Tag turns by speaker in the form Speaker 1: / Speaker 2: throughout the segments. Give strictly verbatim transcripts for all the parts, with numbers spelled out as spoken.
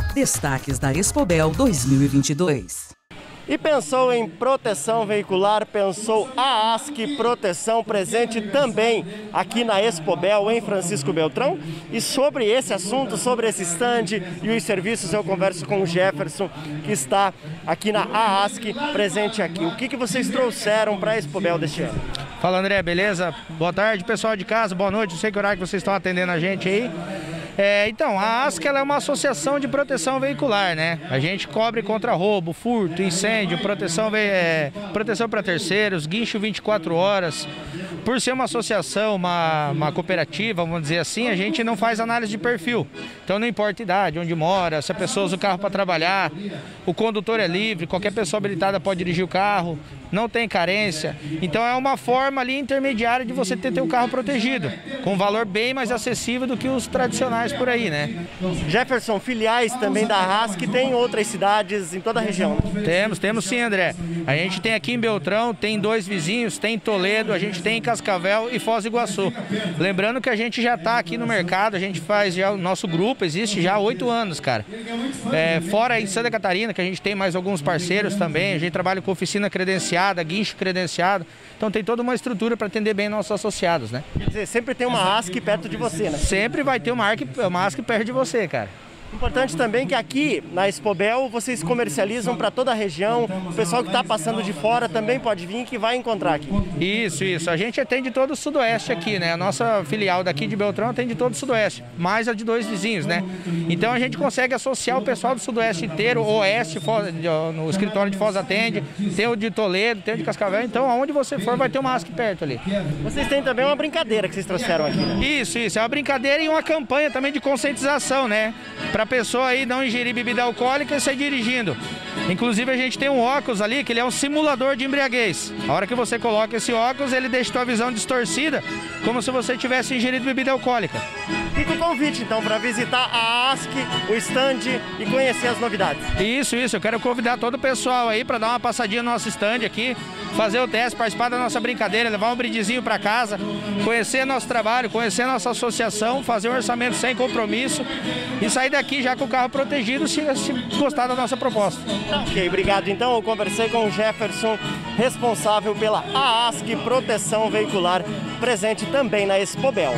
Speaker 1: Destaques da Expobel dois mil e vinte e dois.
Speaker 2: E pensou em proteção veicular, pensou a ASC Proteção, presente também aqui na Expobel, em Francisco Beltrão. E sobre esse assunto, sobre esse stand e os serviços, eu converso com o Jefferson, que está aqui na A ASC, presente aqui. O que, que vocês trouxeram para a Expobel deste ano?
Speaker 3: Fala, André, beleza? Boa tarde, pessoal de casa, boa noite. Não sei que horário que vocês estão atendendo a gente aí. É, então, a ASC ela é uma associação de proteção veicular, né? A gente cobre contra roubo, furto, incêndio, proteção, é, proteção para terceiros, guincho vinte e quatro horas. Por ser uma associação, uma, uma cooperativa, vamos dizer assim, a gente não faz análise de perfil. Então não importa a idade, onde mora, se a pessoa usa o carro para trabalhar, o condutor é livre, qualquer pessoa habilitada pode dirigir o carro, não tem carência. Então é uma forma ali intermediária de você ter, ter o carro protegido, com um valor bem mais acessível do que os tradicionais por aí, né?
Speaker 2: Jefferson, filiais também da ASC tem outras cidades em toda a região?
Speaker 3: Temos, temos sim, André. A gente tem aqui em Beltrão, tem dois vizinhos, tem Toledo, a gente tem em Cascavel e Foz do Iguaçu. Lembrando que a gente já está aqui no mercado, a gente faz já, o nosso grupo existe já há oito anos, cara. É, fora em Santa Catarina, que a gente tem mais alguns parceiros também, a gente trabalha com oficina credenciada, guincho credenciado, então tem toda uma estrutura para atender bem nossos associados, né?
Speaker 2: Quer dizer, sempre tem uma ASC perto de você, né?
Speaker 3: Sempre vai ter uma ASC, uma ASC perto de você, cara.
Speaker 2: Importante também que aqui na Expobel vocês comercializam para toda a região, o pessoal que está passando de fora também pode vir que vai encontrar aqui.
Speaker 3: Isso, isso. A gente atende todo o Sudoeste aqui, né? A nossa filial daqui de Beltrão atende todo o Sudoeste, mais a de dois vizinhos, né? Então a gente consegue associar o pessoal do Sudoeste inteiro, Oeste, no escritório de Foz atende, tem o de Toledo, tem o de Cascavel, então aonde você for vai ter uma ASC perto ali.
Speaker 2: Vocês têm também uma brincadeira que vocês trouxeram aqui, né?
Speaker 3: Isso, isso. É uma brincadeira e uma campanha também de conscientização, né? Para a pessoa aí não ingerir bebida alcoólica e sair dirigindo. Inclusive a gente tem um óculos ali que ele é um simulador de embriaguez. A hora que você coloca esse óculos, ele deixa a tua visão distorcida, como se você tivesse ingerido bebida alcoólica.
Speaker 2: Fica o convite então para visitar a ASC, o stand e conhecer as novidades.
Speaker 3: Isso, isso. Eu quero convidar todo o pessoal aí para dar uma passadinha no nosso stand aqui, fazer o teste, participar da nossa brincadeira, levar um brindezinho para casa, conhecer nosso trabalho, conhecer nossa associação, fazer um orçamento sem compromisso e sair daqui já com o carro protegido se, se gostar da nossa proposta.
Speaker 2: Ok, obrigado. Então eu conversei com o Jefferson, responsável pela A ASC Proteção Veicular, presente também na Expobel.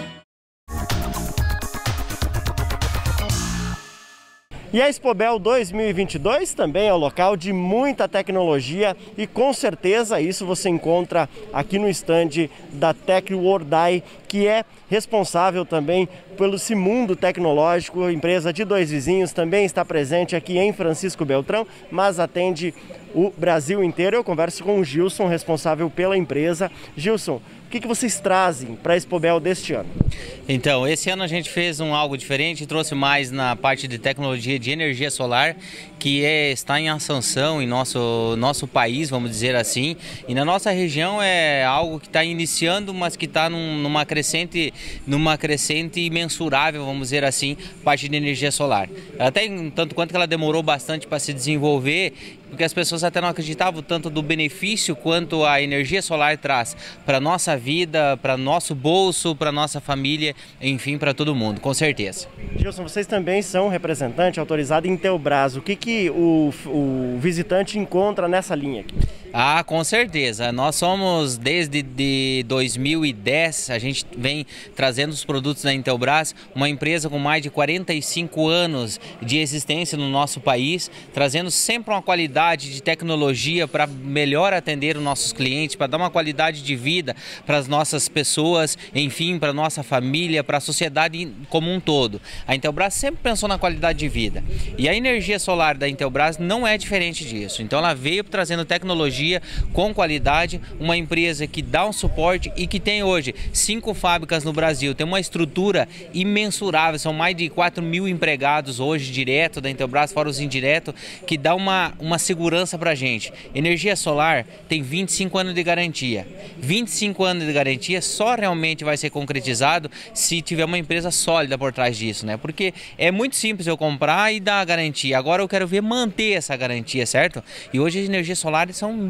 Speaker 2: E a Expobel dois mil e vinte e dois também é um local de muita tecnologia e com certeza isso você encontra aqui no stand da Tech World Eye, que é responsável também pelo esse mundo tecnológico. A empresa de dois vizinhos também está presente aqui em Francisco Beltrão, mas atende o Brasil inteiro. Eu converso com o Gilson, responsável pela empresa. Gilson, o que, que vocês trazem para a Expobel deste ano?
Speaker 4: Então, esse ano a gente fez um algo diferente, trouxe mais na parte de tecnologia de energia solar, que é, está em ascensão em nosso, nosso país, vamos dizer assim, e na nossa região é algo que está iniciando, mas que está num, numa crescente, numa crescente imensurável, vamos dizer assim, parte de energia solar. Até tanto quanto que ela demorou bastante para se desenvolver, porque as pessoas até não acreditavam tanto do benefício quanto a energia solar traz para a nossa vida, para nosso bolso, para nossa família, enfim, para todo mundo, com certeza.
Speaker 2: Gilson, vocês também são representante autorizado em Intelbras. O que, que o, o visitante encontra nessa linha aqui?
Speaker 4: Ah, com certeza. Nós somos, desde de dois mil e dez, a gente vem trazendo os produtos da Intelbras, uma empresa com mais de quarenta e cinco anos de existência no nosso país, trazendo sempre uma qualidade de tecnologia para melhor atender os nossos clientes, para dar uma qualidade de vida para as nossas pessoas, enfim, para a nossa família, para a sociedade como um todo. A Intelbras sempre pensou na qualidade de vida. E a energia solar da Intelbras não é diferente disso. Então ela veio trazendo tecnologia com qualidade, uma empresa que dá um suporte e que tem hoje cinco fábricas no Brasil, tem uma estrutura imensurável, são mais de quatro mil empregados hoje direto da Intelbras, fora os indiretos, que dá uma, uma segurança para a gente. Energia solar tem vinte e cinco anos de garantia. vinte e cinco anos de garantia só realmente vai ser concretizado se tiver uma empresa sólida por trás disso, né? Porque é muito simples eu comprar e dar a garantia. Agora eu quero ver manter essa garantia, certo? E hoje as energias solares são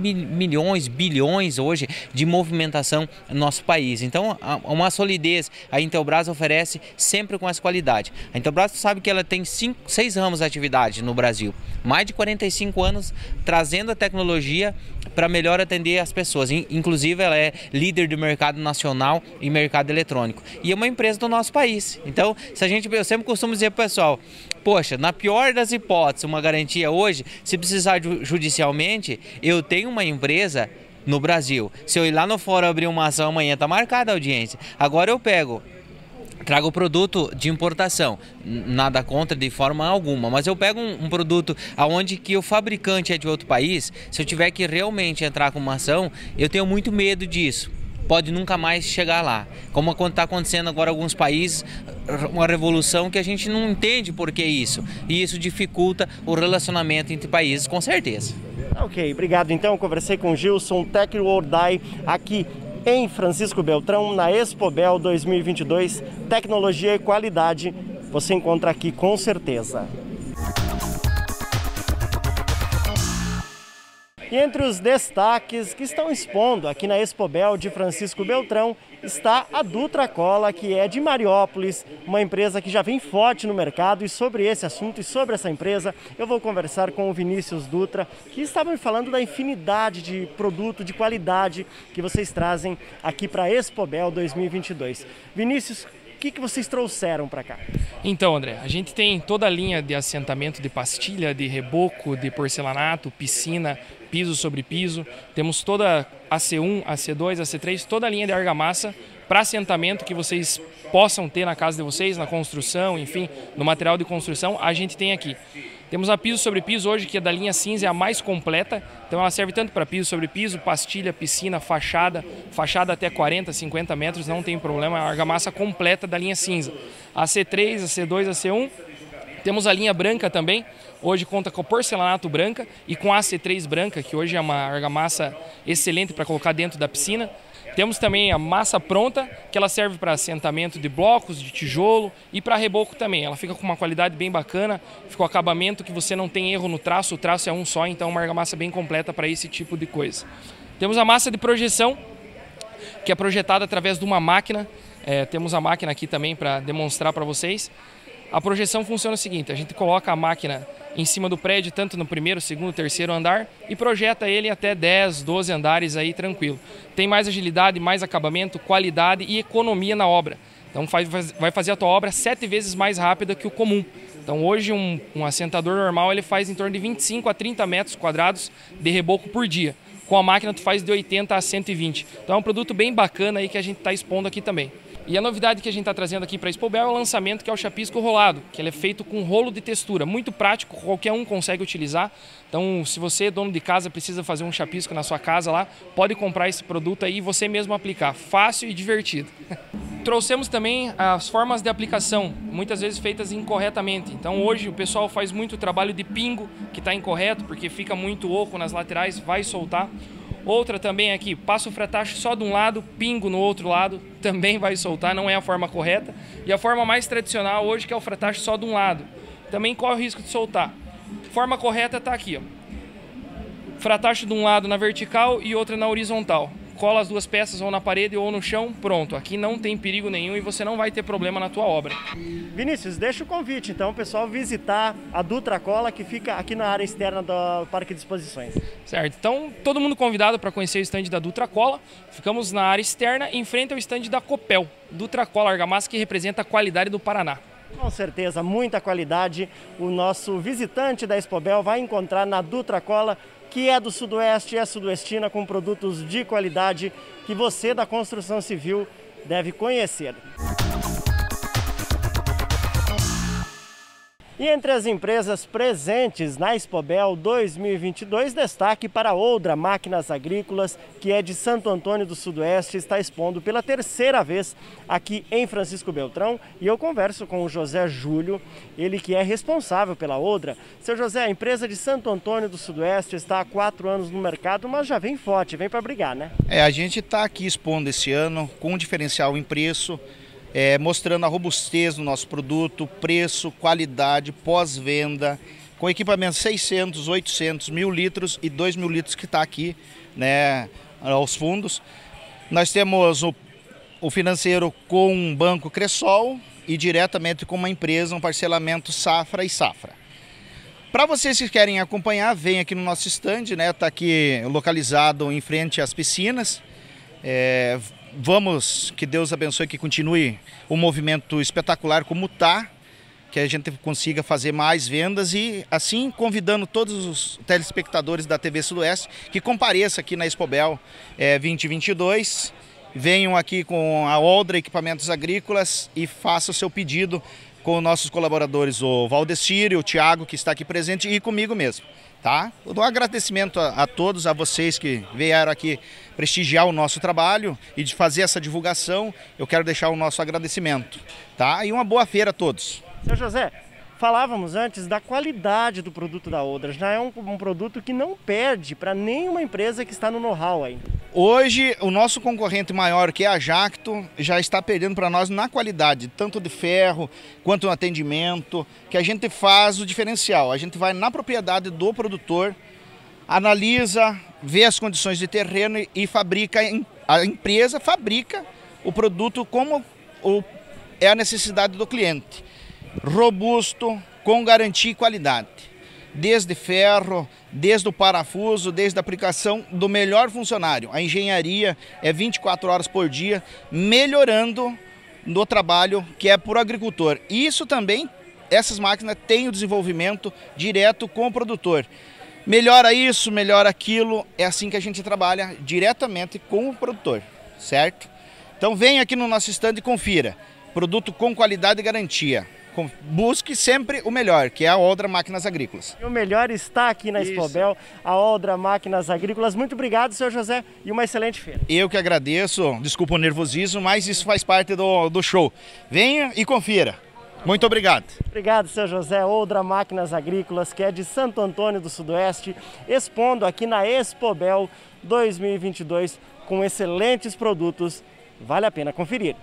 Speaker 4: milhões, bilhões hoje de movimentação no nosso país. Então, uma solidez a Intelbras oferece sempre com essa qualidade. A Intelbras sabe que ela tem cinco, seis ramos de atividade no Brasil, mais de quarenta e cinco anos trazendo a tecnologia para melhor atender as pessoas. Inclusive, ela é líder do mercado nacional e mercado eletrônico. E é uma empresa do nosso país. Então, se a gente, eu sempre costumo dizer para o pessoal, poxa, na pior das hipóteses, uma garantia hoje, se precisar judicialmente, eu tenho uma empresa no Brasil. Se eu ir lá no fórum abrir uma ação amanhã, está marcada a audiência. Agora eu pego, trago o produto de importação, nada contra de forma alguma, mas eu pego um, um produto aonde que o fabricante é de outro país, se eu tiver que realmente entrar com uma ação, eu tenho muito medo disso. Pode nunca mais chegar lá. Como está acontecendo agora em alguns países, uma revolução que a gente não entende por que isso. E isso dificulta o relacionamento entre países, com certeza.
Speaker 2: Ok, obrigado. Então, eu conversei com o Gilson, TecWorldAI, aqui em Francisco Beltrão, na Expobel dois mil e vinte e dois. Tecnologia e qualidade você encontra aqui com certeza. E entre os destaques que estão expondo aqui na Expobel de Francisco Beltrão está a Dutra Cola, que é de Mariópolis, uma empresa que já vem forte no mercado. E sobre esse assunto e sobre essa empresa eu vou conversar com o Vinícius Dutra, que estava me falando da infinidade de produto de qualidade que vocês trazem aqui para a Expobel dois mil e vinte e dois. Vinícius, o que, que vocês trouxeram para cá?
Speaker 5: Então, André, a gente tem toda a linha de assentamento de pastilha, de reboco, de porcelanato, piscina, piso sobre piso. Temos toda a C um, a C dois, a C três, toda a linha de argamassa para assentamento que vocês possam ter na casa de vocês, na construção, enfim, no material de construção, a gente tem aqui. Temos a piso sobre piso hoje, que é da linha cinza, é a mais completa. Então ela serve tanto para piso sobre piso, pastilha, piscina, fachada, fachada até quarenta, cinquenta metros, não tem problema, é a argamassa completa da linha cinza. A C três, a C dois, a C um. Temos a linha branca também, hoje conta com porcelanato branca e com a C três branca, que hoje é uma argamassa excelente para colocar dentro da piscina. Temos também a massa pronta, que ela serve para assentamento de blocos, de tijolo e para reboco também. Ela fica com uma qualidade bem bacana, fica o acabamento que você não tem erro no traço, o traço é um só, então é uma argamassa bem completa para esse tipo de coisa. Temos a massa de projeção, que é projetada através de uma máquina. É, temos a máquina aqui também para demonstrar para vocês. A projeção funciona o seguinte, a gente coloca a máquina em cima do prédio, tanto no primeiro, segundo, terceiro andar, e projeta ele até dez, doze andares aí tranquilo. Tem mais agilidade, mais acabamento, qualidade e economia na obra. Então faz, vai fazer a tua obra sete vezes mais rápida que o comum. Então hoje um, um assentador normal ele faz em torno de vinte e cinco a trinta metros quadrados de reboco por dia. Com a máquina tu faz de oitenta a cento e vinte. Então é um produto bem bacana aí que a gente está expondo aqui também. E a novidade que a gente está trazendo aqui para a Expobel é o lançamento, que é o chapisco rolado, que ele é feito com rolo de textura, muito prático, qualquer um consegue utilizar. Então, se você, dono de casa, precisa fazer um chapisco na sua casa lá, pode comprar esse produto aí e você mesmo aplicar, fácil e divertido. Trouxemos também as formas de aplicação, muitas vezes feitas incorretamente. Então, hoje o pessoal faz muito trabalho de pingo, que está incorreto, porque fica muito oco nas laterais, vai soltar. Outra também aqui, passa o fretache só de um lado, pingo no outro lado, também vai soltar, não é a forma correta. E a forma mais tradicional hoje, que é o fretache só de um lado, também corre o risco de soltar. Forma correta está aqui, ó. Fretache de um lado na vertical e outra na horizontal. Cola as duas peças ou na parede ou no chão, pronto. Aqui não tem perigo nenhum e você não vai ter problema na tua obra.
Speaker 2: Vinícius, deixa o convite então, o pessoal visitar a Dutra Cola, que fica aqui na área externa do Parque de Exposições.
Speaker 5: Certo, então todo mundo convidado para conhecer o stand da Dutra Cola. Ficamos na área externa, em frente ao stand da Copel. Dutra Cola, argamassa que representa a qualidade do Paraná.
Speaker 2: Com certeza, muita qualidade. O nosso visitante da Expobel vai encontrar na Dutra Cola, que é do Sudoeste, é sudoestina, com produtos de qualidade que você da construção civil deve conhecer. E entre as empresas presentes na Expobel dois mil e vinte e dois, destaque para a Oldra Máquinas Agrícolas, que é de Santo Antônio do Sudoeste, está expondo pela terceira vez aqui em Francisco Beltrão. E eu converso com o José Júlio, ele que é responsável pela Oldra. Seu José, a empresa de Santo Antônio do Sudoeste está há quatro anos no mercado, mas já vem forte, vem para brigar, né?
Speaker 6: É, a gente está aqui expondo esse ano com um diferencial em preço, É, mostrando a robustez do nosso produto, preço, qualidade, pós-venda, com equipamento seiscentos, oitocentos, mil litros e dois mil litros que está aqui, né, aos fundos. Nós temos o, o financeiro com um banco Cressol e diretamente com uma empresa, um parcelamento Safra e Safra. Para vocês que querem acompanhar, vem aqui no nosso stand, né? Está aqui localizado em frente às piscinas. É, vamos, que Deus abençoe, que continue um movimento espetacular como está, que a gente consiga fazer mais vendas e assim convidando todos os telespectadores da T V Sudoeste que compareçam aqui na Expobel é, vinte e vinte e dois. Venham aqui com a Oldra Equipamentos Agrícolas e façam o seu pedido com nossos colaboradores, o Valdecir e o Thiago, que está aqui presente, e comigo mesmo, tá? Eu dou um agradecimento a, a todos, a vocês que vieram aqui prestigiar o nosso trabalho e de fazer essa divulgação. Eu quero deixar o nosso agradecimento, tá? E uma boa feira a todos.
Speaker 2: Seu José, falávamos antes da qualidade do produto da Oldra. Já é um, um produto que não perde para nenhuma empresa que está no know-how ainda.
Speaker 6: Hoje, o nosso concorrente maior, que é a Jacto, já está perdendo para nós na qualidade, tanto de ferro quanto no atendimento, que a gente faz o diferencial. A gente vai na propriedade do produtor, analisa, vê as condições de terreno e fabrica, a empresa fabrica o produto como é a necessidade do cliente. Robusto, com garantia e qualidade. Desde ferro, desde o parafuso, desde a aplicação do melhor funcionário. A engenharia é vinte e quatro horas por dia, melhorando no trabalho que é por agricultor. E isso também, essas máquinas têm o desenvolvimento direto com o produtor. Melhora isso, melhora aquilo, é assim que a gente trabalha diretamente com o produtor, certo? Então vem aqui no nosso stand e confira. Produto com qualidade e garantia. Busque sempre o melhor, que é a Oldra Máquinas Agrícolas.
Speaker 2: E o melhor está aqui na Expobel, a Oldra Máquinas Agrícolas. Muito obrigado, seu José, e uma excelente feira.
Speaker 6: Eu que agradeço, desculpa o nervosismo, mas isso faz parte do, do show. Venha e confira. Muito obrigado.
Speaker 2: Obrigado, seu José. Oldra Máquinas Agrícolas, que é de Santo Antônio do Sudoeste, expondo aqui na Expobel dois mil e vinte e dois com excelentes produtos. Vale a pena conferir.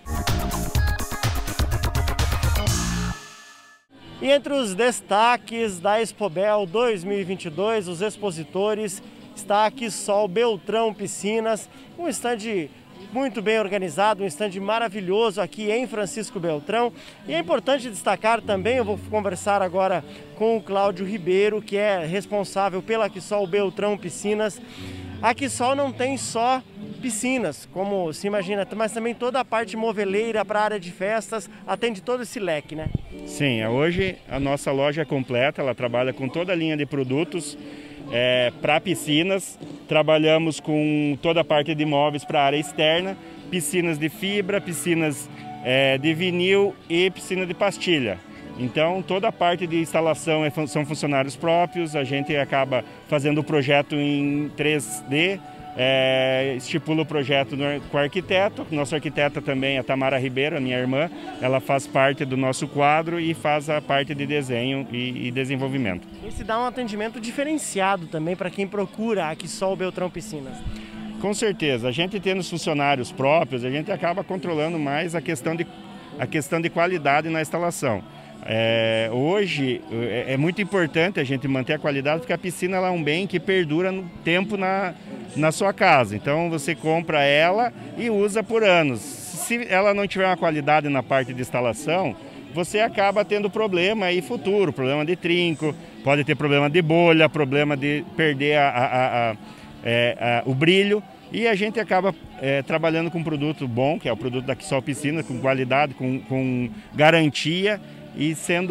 Speaker 2: E entre os destaques da Expobel dois mil e vinte e dois, os expositores, está aqui Sol Beltrão Piscinas, um estande muito bem organizado, um estande maravilhoso aqui em Francisco Beltrão. E é importante destacar também, eu vou conversar agora com o Cláudio Ribeiro, que é responsável pela Quissol Beltrão Piscinas. A Quissol não tem só piscinas, como se imagina, mas também toda a parte moveleira para a área de festas, atende todo esse leque, né?
Speaker 7: Sim, hoje a nossa loja é completa, ela trabalha com toda a linha de produtos é, para piscinas. Trabalhamos com toda a parte de móveis para a área externa, piscinas de fibra, piscinas é, de vinil e piscina de pastilha. Então, toda a parte de instalação é, são funcionários próprios, a gente acaba fazendo o projeto em três D, é, estipula o projeto no, com o arquiteto. Nossa arquiteta também é a Tamara Ribeiro, a minha irmã, ela faz parte do nosso quadro e faz a parte de desenho e, e desenvolvimento.
Speaker 2: E se dá um atendimento diferenciado também para quem procura a Quissol Beltrão Piscinas.
Speaker 7: Com certeza, a gente tendo os funcionários próprios, a gente acaba controlando mais a questão de, a questão de qualidade na instalação. É, hoje é, é muito importante a gente manter a qualidade, porque a piscina ela é um bem que perdura no tempo na, na sua casa. Então você compra ela e usa por anos. Se ela não tiver uma qualidade na parte de instalação, você acaba tendo problema aí futuro, problema de trinco, pode ter problema de bolha, problema de perder a, a, a, a, é, a, o brilho. E a gente acaba é, trabalhando com um produto bom, que é o produto da Quissol Piscina, com qualidade, com, com garantia, e sendo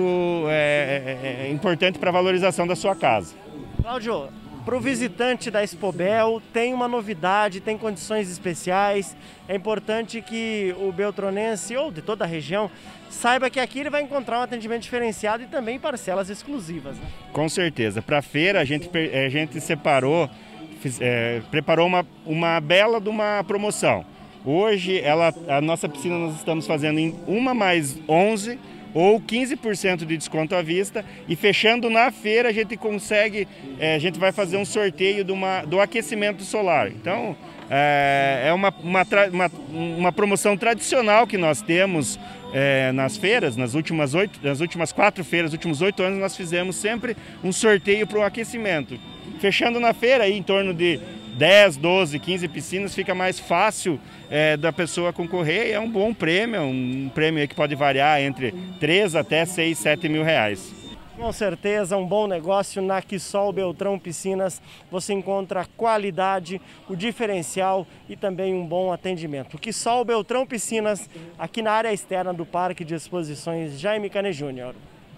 Speaker 7: é, é, é importante para a valorização da sua casa.
Speaker 2: Cláudio, para o visitante da Expobel, tem uma novidade, tem condições especiais. É importante que o beltronense ou de toda a região saiba que aqui ele vai encontrar um atendimento diferenciado e também parcelas exclusivas, né?
Speaker 7: Com certeza. Para a feira a gente, a gente separou, fiz, é, preparou uma, uma bela de uma promoção. Hoje ela, a nossa piscina nós estamos fazendo em uma mais onze ou quinze por cento de desconto à vista, e fechando na feira a gente consegue, é, a gente vai fazer um sorteio de uma, do aquecimento solar. Então é, é uma, uma, uma, uma promoção tradicional que nós temos é, nas feiras, nas últimas, oito, nas últimas quatro feiras, nos últimos oito anos nós fizemos sempre um sorteio para o aquecimento. Fechando na feira aí em torno de dez, doze, quinze piscinas, fica mais fácil é, da pessoa concorrer, e é um bom prêmio, um prêmio que pode variar entre três até seis, sete mil reais.
Speaker 2: Com certeza, um bom negócio na Quissol Beltrão Piscinas. Você encontra qualidade, o diferencial e também um bom atendimento. Quissol Beltrão Piscinas, aqui na área externa do Parque de Exposições Jaime Canet Júnior.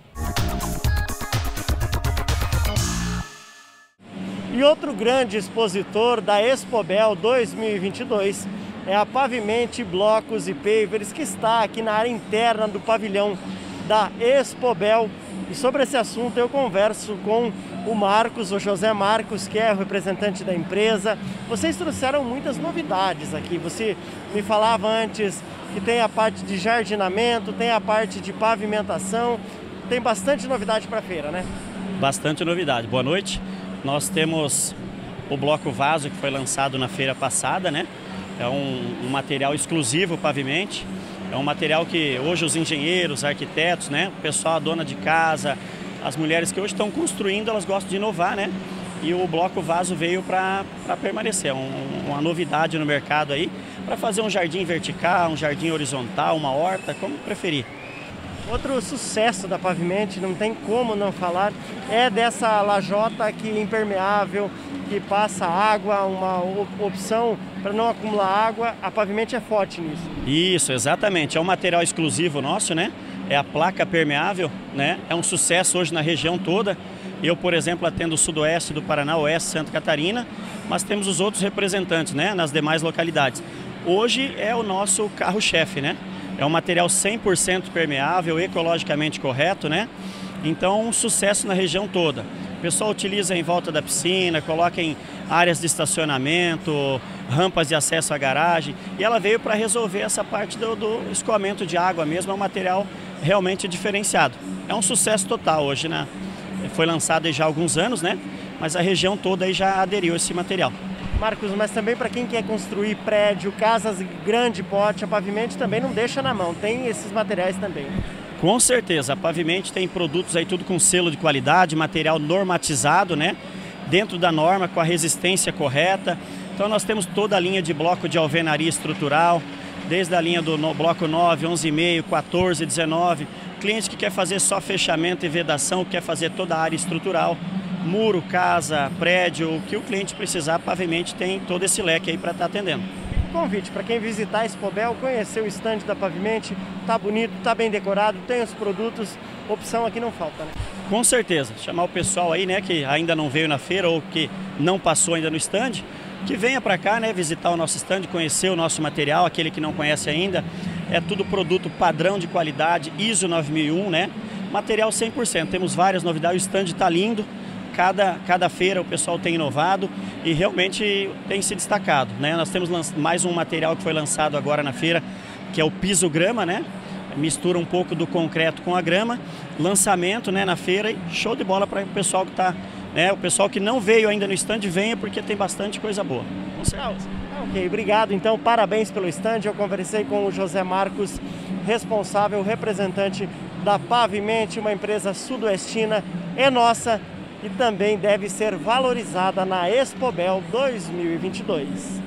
Speaker 2: E outro grande expositor da Expobel dois mil e vinte e dois é a Pavimente Blocos e Pavers, que está aqui na área interna do pavilhão da Expobel. E sobre esse assunto eu converso com o Marcos, o José Marcos, que é o representante da empresa. Vocês trouxeram muitas novidades aqui. Você me falava antes que tem a parte de jardinamento, tem a parte de pavimentação, tem bastante novidade para a feira, né?
Speaker 8: Bastante novidade. Boa noite. Nós temos o bloco vaso que foi lançado na feira passada, né? É um, um material exclusivo Pavimente. É um material que hoje os engenheiros, arquitetos, né? O pessoal, a dona de casa, as mulheres que hoje estão construindo, elas gostam de inovar, né? E o bloco vaso veio para permanecer. É um, uma novidade no mercado aí, para fazer um jardim vertical, um jardim horizontal, uma horta, como preferir.
Speaker 2: Outro sucesso da Pavimente, não tem como não falar, é dessa lajota aqui impermeável, que passa água, uma opção para não acumular água. A Pavimente é forte nisso.
Speaker 8: Isso, exatamente. É um material exclusivo nosso, né? É a placa permeável, né? É um sucesso hoje na região toda. Eu, por exemplo, atendo o sudoeste do Paraná, oeste, Santa Catarina, mas temos os outros representantes, né? Nas demais localidades. Hoje é o nosso carro-chefe, né? É um material cem por cento permeável, ecologicamente correto, né? Então, um sucesso na região toda. O pessoal utiliza em volta da piscina, coloca em áreas de estacionamento, rampas de acesso à garagem. E ela veio para resolver essa parte do, do escoamento de água mesmo. É um material realmente diferenciado. É um sucesso total hoje, né? Foi lançado já há alguns anos, né? Mas a região toda aí já aderiu a esse material.
Speaker 2: Marcos, mas também para quem quer construir prédio, casas de grande porte, a Pavimente também não deixa na mão, tem esses materiais também.
Speaker 8: Com certeza, a Pavimente tem produtos aí tudo com selo de qualidade, material normatizado, né? Dentro da norma, com a resistência correta. Então nós temos toda a linha de bloco de alvenaria estrutural, desde a linha do no, bloco nove, onze e meio, quatorze, dezenove. Cliente que quer fazer só fechamento e vedação, quer fazer toda a área estrutural. Muro, casa, prédio, o que o cliente precisar, a Pavimente tem todo esse leque aí para estar atendendo.
Speaker 2: Convite para quem visitar a Expobel, conhecer o estande da Pavimente, tá bonito, tá bem decorado, tem os produtos, opção aqui não falta, né?
Speaker 8: Com certeza, chamar o pessoal aí, né, que ainda não veio na feira ou que não passou ainda no estande, que venha para cá, né, visitar o nosso estande, conhecer o nosso material, aquele que não conhece ainda. É tudo produto padrão de qualidade, ISO nove mil e um, né? Material cem por cento, temos várias novidades, o estande está lindo. Cada, cada feira o pessoal tem inovado e realmente tem se destacado, né? Nós temos mais um material que foi lançado agora na feira, que é o piso grama, né? Mistura um pouco do concreto com a grama, lançamento, né, na feira, e show de bola para o pessoal que está, né? O pessoal que não veio ainda no stand, venha, porque tem bastante coisa boa. Com certeza.
Speaker 2: Ah, ok, obrigado. Então, parabéns pelo stand. Eu conversei com o José Marcos, responsável, representante da Pavimente, uma empresa sudoestina, é nossa, e também deve ser valorizada na Expobel dois mil e vinte e dois.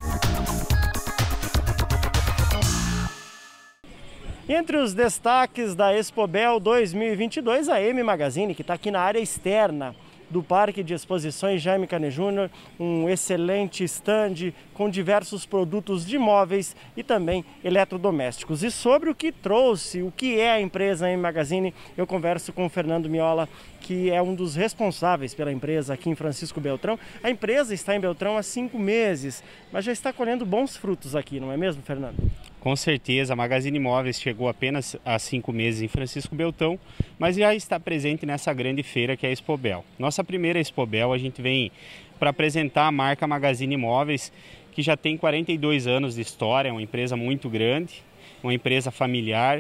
Speaker 2: Entre os destaques da Expobel dois mil e vinte e dois, a M Magazine, que está aqui na área externa do Parque de Exposições Jaime Canet Júnior, um excelente stand com diversos produtos de móveis e também eletrodomésticos. E sobre o que trouxe, o que é a empresa M Magazine, eu converso com o Fernando Miola, que é um dos responsáveis pela empresa aqui em Francisco Beltrão. A empresa está em Beltrão há cinco meses, mas já está colhendo bons frutos aqui, não é mesmo, Fernando?
Speaker 9: Com certeza, a Magazine Móveis chegou apenas há cinco meses em Francisco Beltrão, mas já está presente nessa grande feira que é a Expobel. Nossa primeira Expobel, a gente vem para apresentar a marca Magazine Móveis, que já tem quarenta e dois anos de história, é uma empresa muito grande, uma empresa familiar,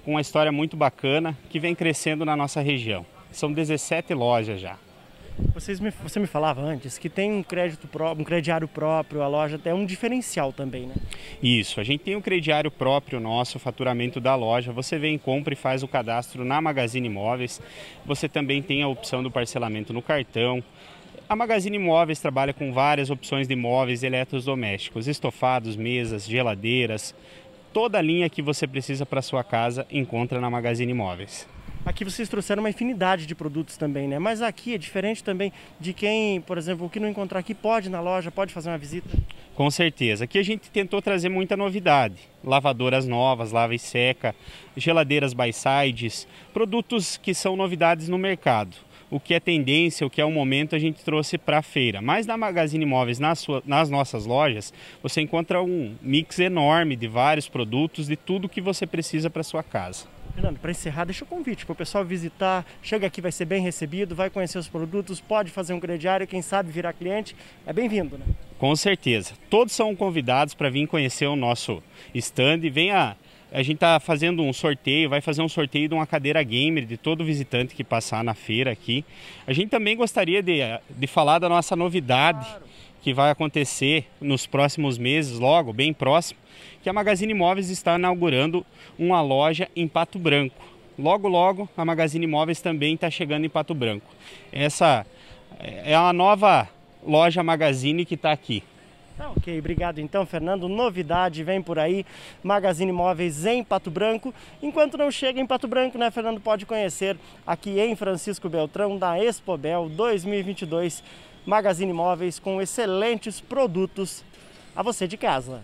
Speaker 9: com uma história muito bacana que vem crescendo na nossa região. São dezessete lojas já.
Speaker 2: Vocês me, você me falava antes que tem um crédito próprio, um crediário próprio, a loja tem um diferencial também, né?
Speaker 9: Isso, a gente tem um crediário próprio nosso, o faturamento da loja. Você vem, compra e faz o cadastro na Magazine Imóveis. Você também tem a opção do parcelamento no cartão. A Magazine Imóveis trabalha com várias opções de móveis eletrodomésticos, estofados, mesas, geladeiras. Toda a linha que você precisa para sua casa encontra na Magazine Imóveis.
Speaker 2: Aqui vocês trouxeram uma infinidade de produtos também, né? Mas aqui é diferente também de quem, por exemplo, o que não encontrar aqui pode ir na loja, pode fazer uma visita?
Speaker 9: Com certeza. Aqui a gente tentou trazer muita novidade. Lavadoras novas, lava e seca, geladeiras by-sides, produtos que são novidades no mercado. O que é tendência, o que é o momento, a gente trouxe para a feira. Mas na Magazine Imóveis, nas, sua, nas nossas lojas, você encontra um mix enorme de vários produtos, de tudo que você precisa para sua casa.
Speaker 2: Fernando, para encerrar, deixa o convite para o pessoal visitar, chega aqui, vai ser bem recebido, vai conhecer os produtos, pode fazer um crediário, quem sabe virar cliente, é bem-vindo, né?
Speaker 9: Com certeza. Todos são convidados para vir conhecer o nosso stand. Venha, a gente está fazendo um sorteio, vai fazer um sorteio de uma cadeira gamer de todo visitante que passar na feira aqui. A gente também gostaria de, de falar da nossa novidade, claro, que vai acontecer nos próximos meses, logo, bem próximo, que a Magazine Imóveis está inaugurando uma loja em Pato Branco. Logo, logo, a Magazine Imóveis também está chegando em Pato Branco. Essa é a nova loja Magazine que está aqui.
Speaker 2: Tá, ok, obrigado então, Fernando. Novidade vem por aí, Magazine Imóveis em Pato Branco. Enquanto não chega em Pato Branco, né, Fernando, pode conhecer aqui em Francisco Beltrão, da Expobel dois mil e vinte e dois, Magazine Imóveis com excelentes produtos a você de casa.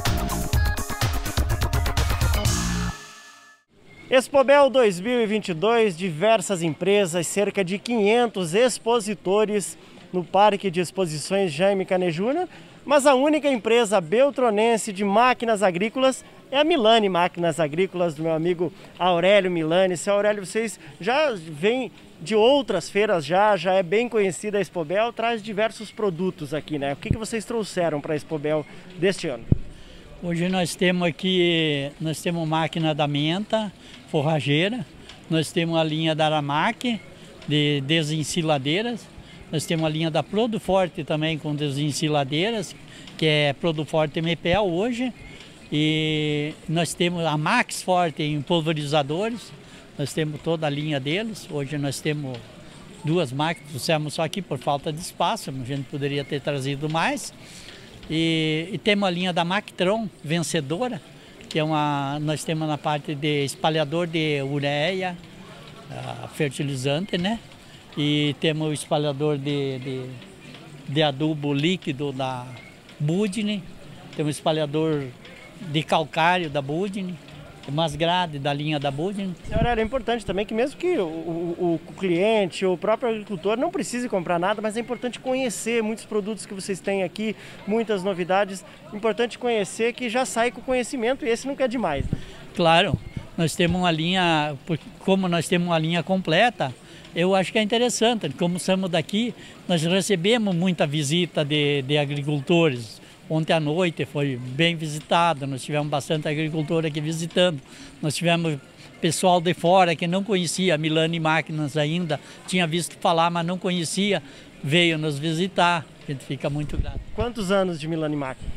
Speaker 2: Expobel dois mil e vinte e dois, diversas empresas, cerca de quinhentos expositores no Parque de Exposições Jaime Canet Júnior, mas a única empresa beltronense de máquinas agrícolas é a Milani Máquinas Agrícolas, do meu amigo Aurélio Milani. Seu Aurélio, vocês já vêm de outras feiras, já, já é bem conhecida a Expobel, traz diversos produtos aqui, né? O que, que vocês trouxeram para a Expobel deste ano?
Speaker 10: Hoje nós temos aqui, nós temos máquina da menta, forrageira, nós temos a linha da Aramac, de desensiladeiras, nós temos a linha da Produforte também com desensiladeiras, que é Produforte M P L hoje, e nós temos a Max Forte em pulverizadores, nós temos toda a linha deles, hoje nós temos duas máquinas, trouxemos só aqui por falta de espaço, a gente poderia ter trazido mais. E, e temos a linha da Mactron vencedora, que é uma, nós temos na parte de espalhador de ureia, uh, fertilizante, né? E temos o espalhador de, de, de adubo líquido da Budni, temos o espalhador de calcário da Budni, umas grades da linha da Budni.
Speaker 2: Senhora, é importante também que mesmo que o, o, o cliente, o próprio agricultor não precise comprar nada, mas é importante conhecer muitos produtos que vocês têm aqui, muitas novidades. Importante conhecer que já sai com conhecimento e esse nunca é demais.
Speaker 10: Claro, nós temos uma linha, como nós temos uma linha completa, eu acho que é interessante. Como somos daqui, nós recebemos muita visita de, de agricultores. Ontem à noite foi bem visitado, nós tivemos bastante agricultor aqui visitando. Nós tivemos pessoal de fora que não conhecia a Milani Máquinas ainda, tinha visto falar, mas não conhecia, veio nos visitar. A gente fica muito grato.
Speaker 2: Quantos anos de Milani Máquinas?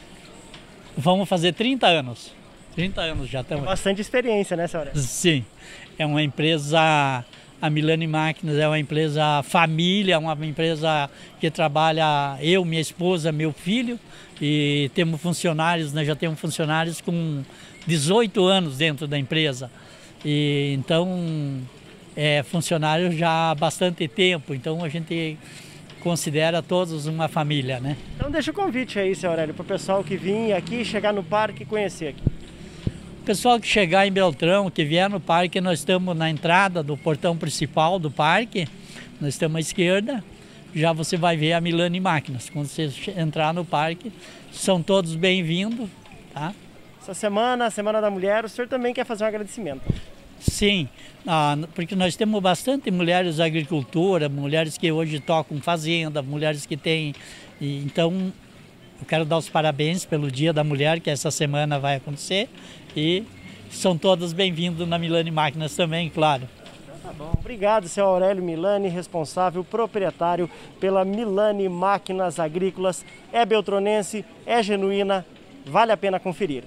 Speaker 10: Vamos fazer trinta anos. trinta anos já estamos.
Speaker 2: É bastante experiência, né, senhora?
Speaker 10: Sim, é uma empresa... A Milani Máquinas é uma empresa família, uma empresa que trabalha eu, minha esposa, meu filho, e temos funcionários, nós já temos funcionários com dezoito anos dentro da empresa. E então, é funcionário já há bastante tempo, então a gente considera todos uma família, né?
Speaker 2: Então deixa o convite aí, seu Aurélio, para o pessoal que vir aqui, chegar no parque e conhecer aqui.
Speaker 10: O pessoal que chegar em Beltrão, que vier no parque, nós estamos na entrada do portão principal do parque, nós estamos à esquerda, já você vai ver a Milani Máquinas. Quando você entrar no parque, são todos bem-vindos, tá?
Speaker 2: Essa semana, a Semana da Mulher, o senhor também quer fazer um agradecimento?
Speaker 10: Sim, ah, porque nós temos bastante mulheres agricultoras, mulheres que hoje tocam fazenda, mulheres que têm... E, então, eu quero dar os parabéns pelo Dia da Mulher, que essa semana vai acontecer. E são todas bem-vindas na Milani Máquinas também, claro.
Speaker 2: Tá bom. Obrigado, seu Aurélio Milani, responsável, proprietário pela Milani Máquinas Agrícolas. É beltronense, é genuína, vale a pena conferir.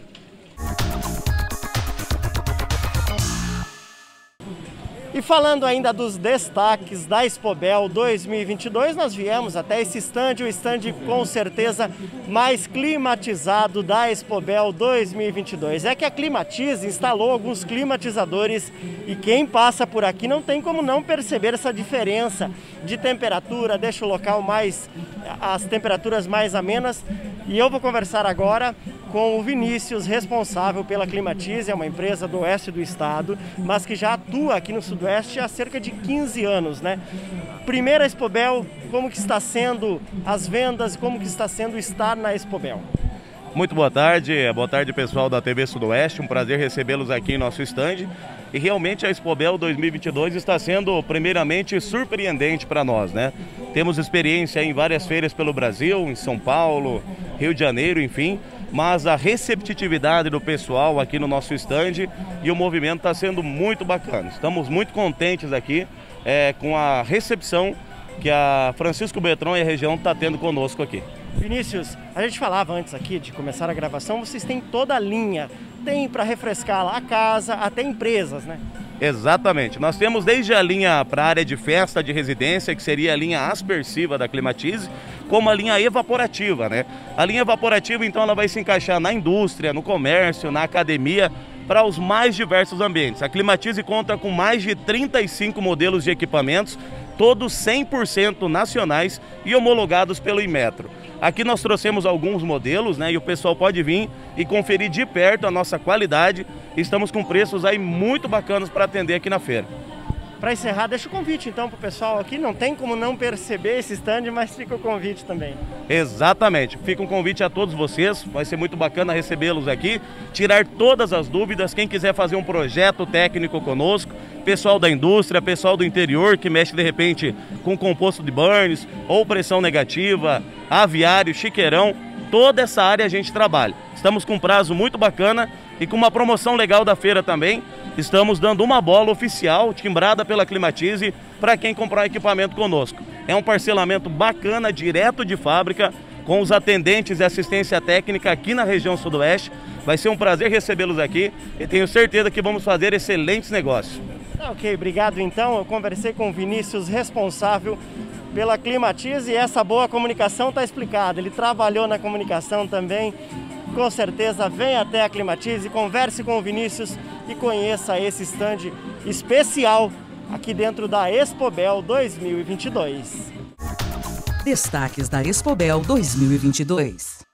Speaker 2: E falando ainda dos destaques da Expobel dois mil e vinte e dois, nós viemos até esse stand, o stand com certeza mais climatizado da Expobel dois mil e vinte e dois. É que a Climatize instalou alguns climatizadores e quem passa por aqui não tem como não perceber essa diferença de temperatura, deixa o local mais, as temperaturas mais amenas. E eu vou conversar agora com o Vinícius, responsável pela Climatize, é uma empresa do oeste do estado, mas que já atua aqui no sudoeste há cerca de quinze anos, né? Primeira Expobel, como que está sendo as vendas, como que está sendo estar na Expobel?
Speaker 11: Muito boa tarde, boa tarde pessoal da T V Sudoeste, um prazer recebê-los aqui em nosso stand. E realmente a Expobel dois mil e vinte e dois está sendo primeiramente surpreendente para nós, né? Temos experiência em várias feiras pelo Brasil, em São Paulo, Rio de Janeiro, enfim, mas a receptividade do pessoal aqui no nosso stand e o movimento está sendo muito bacana. Estamos muito contentes aqui é, com a recepção que a Francisco Beltrão e a região está tendo conosco aqui.
Speaker 2: Vinícius, a gente falava antes aqui de começar a gravação, vocês têm toda a linha, tem para refrescar lá a casa, até empresas, né?
Speaker 11: Exatamente, nós temos desde a linha para a área de festa, de residência, que seria a linha aspersiva da Climatize, como a linha evaporativa, né? A linha evaporativa, então, ela vai se encaixar na indústria, no comércio, na academia, para os mais diversos ambientes. A Climatize conta com mais de trinta e cinco modelos de equipamentos, todos cem por cento nacionais e homologados pelo Inmetro. Aqui nós trouxemos alguns modelos, né, e o pessoal pode vir e conferir de perto a nossa qualidade. Estamos com preços aí muito bacanas para atender aqui na feira.
Speaker 2: Para encerrar, deixa o convite então para o pessoal aqui, não tem como não perceber esse stand, mas fica o convite também.
Speaker 11: Exatamente, fica um convite a todos vocês, vai ser muito bacana recebê-los aqui, tirar todas as dúvidas, quem quiser fazer um projeto técnico conosco, pessoal da indústria, pessoal do interior que mexe de repente com composto de burns ou pressão negativa, aviário, chiqueirão, toda essa área a gente trabalha. Estamos com um prazo muito bacana e com uma promoção legal da feira também. Estamos dando uma bola oficial, timbrada pela Climatize, para quem comprar equipamento conosco. É um parcelamento bacana, direto de fábrica, com os atendentes e assistência técnica aqui na região sudoeste. Vai ser um prazer recebê-los aqui e tenho certeza que vamos fazer excelentes negócios.
Speaker 2: Ok, obrigado então. Eu conversei com o Vinícius, responsável pela Climatize, e essa boa comunicação está explicada. Ele trabalhou na comunicação também. Com certeza, venha até a Climatize, converse com o Vinícius e conheça esse stand especial aqui dentro da Expobel dois mil e vinte e dois.
Speaker 1: Destaques da Expobel dois mil e vinte e dois.